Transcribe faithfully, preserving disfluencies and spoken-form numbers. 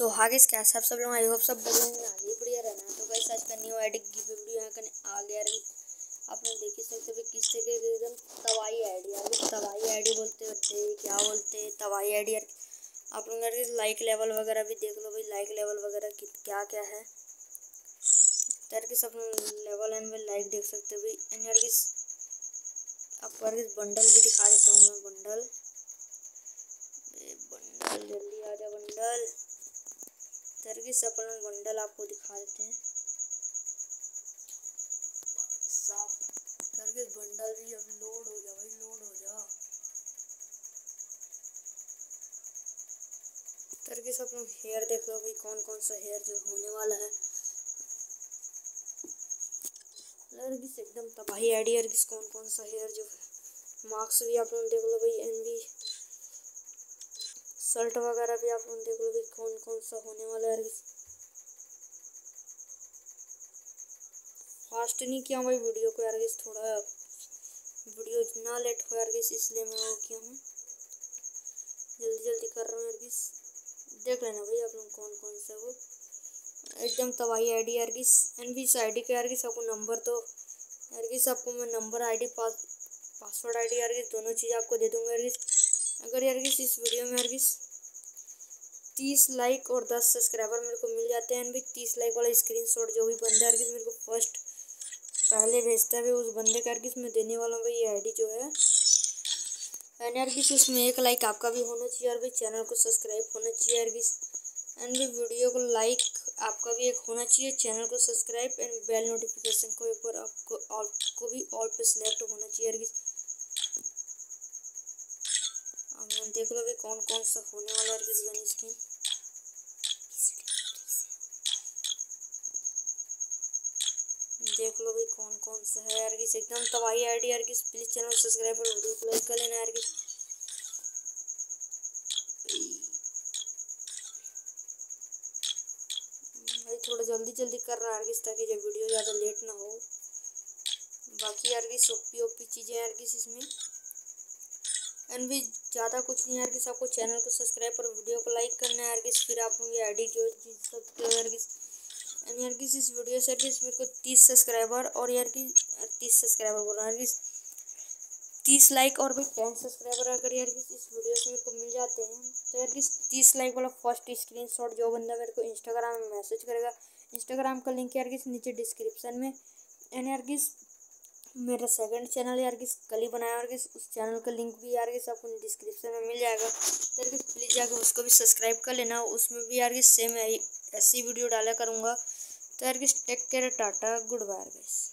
तो आगे क्या सब सब लोग आई होप सब बढ़िया होंगे, आगे बढ़िया रहना। तो गाइस आज का न्यू एडिट की वीडियो यहाँ करने आ गया यार। आप लोग देख ही सकते हो किस तरीके की एकदम तवाई आईडी यार, तवाई आईडी बोलते होते क्या बोलते हैं तवाई आईडी यार। आप लोग यार लाइक लेवल वगैरह भी देख लो भाई, लाइक लेवल वगैरह क्या क्या है यार कि सब लेवल एंड में लाइक देख सकते हो भाई। एंड यार किस आपको यार किस बंडल भी दिखा देता हूँ मैं, बंडल बंडल जल्दी आ जा बंडल। तरकीस अपन बंडल आपको दिखा देते हैं साफ। तरकीस बंडल भी अब लोड हो जा भाई, लोड हो जा। तरकीस अपन हेयर देख लो भाई, कौन कौन सा हेयर जो होने वाला है। तरकीस एकदम तबाही आइडिया यार, किस कौन कौन सा हेयर जो मार्क्स भी आप लोग देख लो भाई। एंड भी शर्ट वगैरह भी आप लोग देख लो भाई, कौन कौन सा होने वाला है। फास्ट नहीं किया भाई वीडियो को यार, किस थोड़ा वीडियो इतना लेट हो यार किस, इसलिए मैं वो किया हूँ, जल्दी जल्दी कर रहा हूँ यार किस। देख लेना भाई आप लोग कौन कौन सा वो एकदम तबाही आईडी यार किस। एंड भी इस आईडी का यार किस आपको नंबर तो यार किस आपको मैं number ID pass password ID यार किस दोनों चीज़ आपको दे दूंगा यार किस। अगर यार किस इस वीडियो में यार किस तीस लाइक और दस सब्सक्राइबर मेरे को मिल जाते हैं। भी तीस लाइक वाला स्क्रीनशॉट जो भी बंदा यार किस मेरे को फर्स्ट पहले भेजता है उस बंदे का यार किस मैं देने वाला हूँ भाई ये आईडी जो है। एंड यार किस उसमें एक लाइक आपका भी होना चाहिए और भाई चैनल को सब्सक्राइब होना चाहिए यार किस। एंड भी वीडियो को लाइक आपका भी एक होना चाहिए, चैनल को सब्सक्राइब एंड बेल नोटिफिकेशन को ऊपर आपको ऑल को भी ऑल पे सिलेक्ट होना चाहिए यार किस। अब देख लो भाई कौन कौन सा होने वाला है किस गन स्किन। देख लो भाई कौन कौन सा है यार किस एकदम तबाही आईडी यार किस। प्लीज चैनल को सब्सक्राइब और वीडियो को लाइक कर लेना यार किस। भाई थोड़ा जल्दी जल्दी कर रहा है यार किस, ताकि जब वीडियो ज़्यादा लेट ना हो। बाकी यार किस ओपी ओपी चीज़ें यार किस इसमें। एंड भी ज़्यादा कुछ नहीं यार किस, आपको चैनल को सब्सक्राइब और वीडियो को लाइक करना है यार किस, फिर आप लोग ये आईडी जो जीत सकते हो यार किस। एंड यार किस इस वीडियो से किस मेरे को तीस सब्सक्राइबर और यार की तीस सब्सक्राइबर बोल रहा है यार किस तीस लाइक और भी टेन सब्सक्राइबर अगर यार किस इस वीडियो से मेरे को मिल जाते हैं तो यार किस तीस लाइक वाला फर्स्ट स्क्रीनशॉट जो बंदा मेरे को इंस्टाग्राम में मैसेज करेगा, इंस्टाग्राम का लिंक यार किस नीचे डिस्क्रिप्शन में। एंड यार किस मेरा सेकंड चैनल यार किस कल ही बनाया और किस उस चैनल का लिंक भी यार किस आपको डिस्क्रिप्शन में मिल जाएगा। तो यार किस प्लीज़ जाकर उसको भी सब्सक्राइब कर लेना, उसमें भी यार किस सेम ऐसी वीडियो डाला करूँगा। तो यार kiss take care, tata, good bye guys.